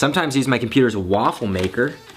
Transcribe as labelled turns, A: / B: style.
A: Sometimes I use my computer as a waffle maker.